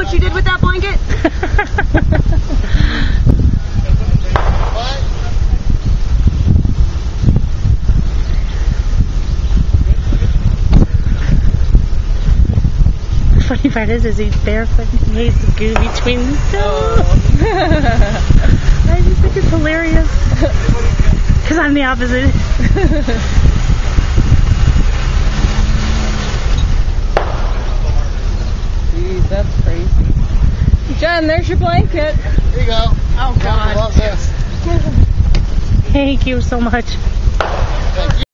what you did with that blanket? The funny part is he's barefoot and he has the goo between his toes. I just think it's hilarious. Because I'm the opposite. Jeez, that's crazy. Jen, there's your blanket. Here you go. Oh, God. I love this. Thank you so much. Thank you.